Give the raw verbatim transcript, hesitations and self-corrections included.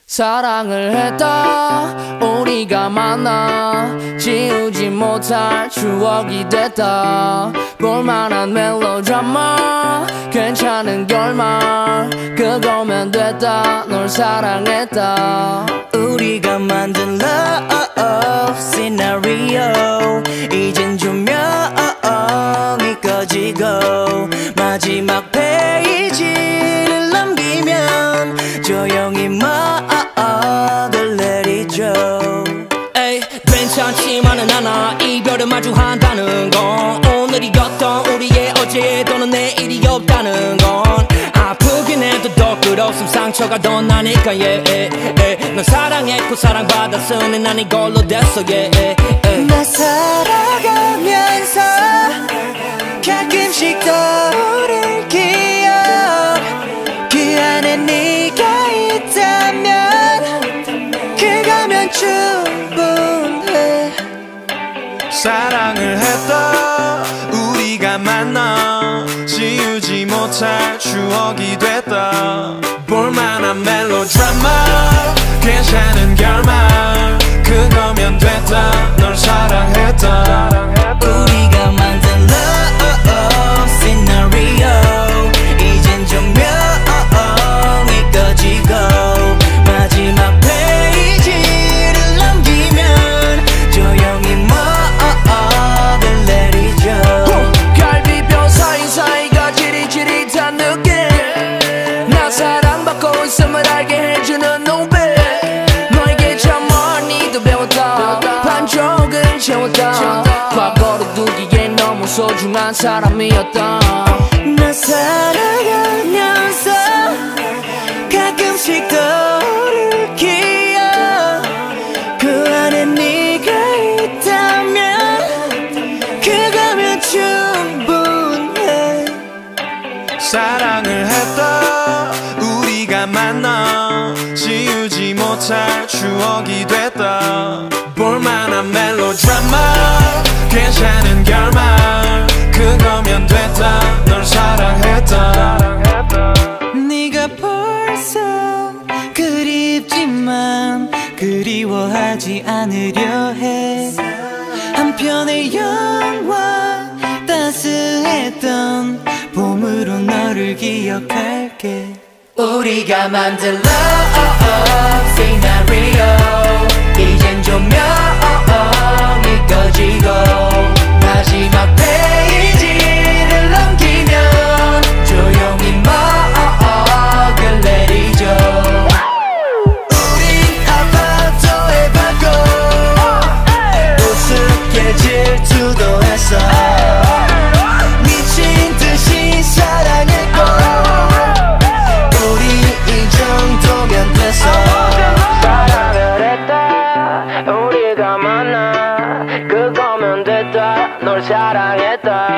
사랑을 했다 우리가 만나 지우지 못할 추억이 됐다 볼만한 멜로드라마 괜찮은 결말 그거면 됐다 널 사랑했다 우리가 만든 love scenario 이젠 조명이 꺼지고 마지막 페이지를 넘기면 조용히 막을 내리죠. 에이 괜찮지만은 않아 이별을 마주한다는 건 오늘이었던 우리의 어제 또는 내일이 없다는 건 아프긴 해도 더 끝없음 상처가 더 나니까 yeah, yeah, yeah. 넌 사랑했고 사랑받았으니 난 이걸로 됐어 yeah, yeah, yeah. 나 살아가면서 가끔씩 떠오를 기억 그 안에 네가 있다면 그거면 충분해. 사랑을 했다 우리가 만나 지우지 못할 추억이 됐다 볼만한 멜로드라마 괜찮은 결말 그거면 됐다 널 사랑했다 우리가 만든 love scenario 이젠 조명이 꺼지고 마지막 페이지를 넘기면 조용히 막을 내리죠. 갈비뼈 사이사이가 지릿지릿한 느낌 나 사랑받고 있음을 알게 해주는 눈빛 너에게 참 많이도 배웠다 반쪽은 채웠다 과거로 두기엔 너무 소중한 사람이었다 나 살아가면서 가끔씩 떠오를 기억 그 안에 네가 있다면 그거면 충분해. 사랑을 했다 우리가 만나 지우지 못할 추억이 됐다 볼만한 멜로드라마 괜찮은 결말 그거면 됐다 널 사랑했다 네가 벌써 그립지만 그리워하지 않으려 해. 한편의 영화 따스했던 봄으로 너를 기억할게. 우리가 만든 love scenario 이젠 조명이 꺼지고 마지막 페이지를 넘기면 조용히 막을 내리죠. 우린 아파트에 받고 우습게 질투도 했어 미친 듯이 사랑했고 우리 이 정도면 됐어. 사랑을 했다 우리가 만나 그거면 됐다 널 사랑했다